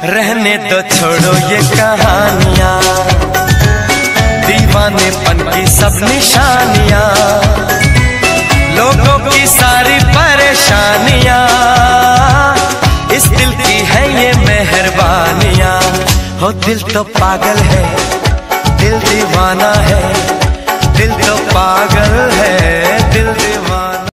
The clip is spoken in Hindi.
रहने दो छोड़ो ये कहानियां, दीवानेपन की सब निशानियां, लोगों की सारी परेशानियां, इस दिल की है ये मेहरबानियां। हो दिल तो पागल है, दिल दीवाना है, दिल तो पागल है, दिल दीवाना।